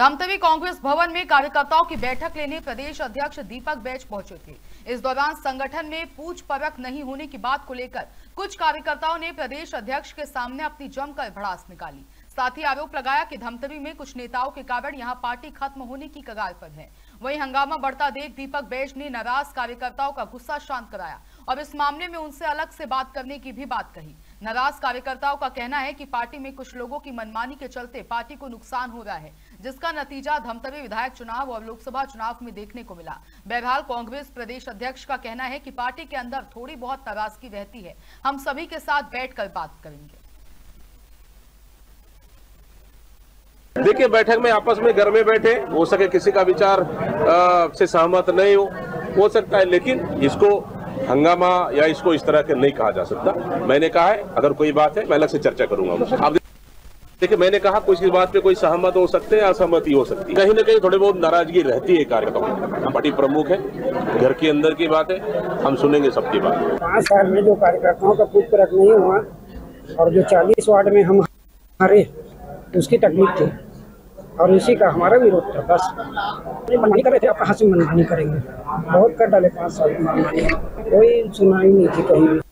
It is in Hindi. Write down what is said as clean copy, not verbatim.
धमतरी कांग्रेस भवन में कार्यकर्ताओं की बैठक लेने प्रदेश अध्यक्ष दीपक बैज पहुंचे थे। इस दौरान संगठन में पूछ परख नहीं होने की बात को लेकर कुछ कार्यकर्ताओं ने प्रदेश अध्यक्ष के सामने अपनी जमकर भड़ास निकाली। साथ ही आरोप लगाया कि धमतरी में कुछ नेताओं के कारण यहां पार्टी खत्म होने की कगार पर है। वहीं हंगामा बढ़ता देख दीपक बैज ने नाराज कार्यकर्ताओं का गुस्सा शांत कराया और इस मामले में उनसे अलग से बात करने की भी बात कही। नाराज कार्यकर्ताओं का कहना है कि पार्टी में कुछ लोगों की मनमानी के चलते पार्टी को नुकसान हो रहा है, जिसका नतीजा धमतरी विधायक चुनाव और लोकसभा चुनाव में देखने को मिला। बहरहाल कांग्रेस प्रदेश अध्यक्ष का कहना है कि पार्टी के अंदर थोड़ी बहुत नाराजगी रहती है, हम सभी के साथ बैठकर बात करेंगे। देखिए, बैठक में आपस में घर में बैठे हो सके किसी का विचार से सहमत नहीं हो सकता है, लेकिन इसको हंगामा या इसको इस तरह के नहीं कहा जा सकता। मैंने कहा है अगर कोई बात है मैं अलग से चर्चा करूंगा। आप देखिए, मैंने कहा कुछ इस बात पे कोई सहमत हो सकते हैं, असहमति हो सकती है, कहीं ना कहीं थोड़ी बहुत नाराजगी रहती है कार्यकर्ताओं। हम पार्टी प्रमुख है, घर के अंदर की बात है, हम सुनेंगे सबकी बात। 5 साल में जो कार्यकर्ताओं का पूछ परख नहीं हुआ और जो 40 वार्ड में हम हारे उसकी तकलीफ थी और इसी का हमारा विरोध था। बस मनमानी कर रहे थे, आप कहाँ से मनमानी करेंगे? बहुत कर डाले 5 साल मनमानी, कोई सुनाई नहीं थी कहीं भी।